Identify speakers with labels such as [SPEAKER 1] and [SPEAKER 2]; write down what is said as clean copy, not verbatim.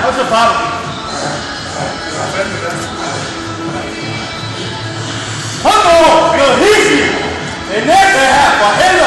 [SPEAKER 1] 不是发了。很多有意思，人家还把黑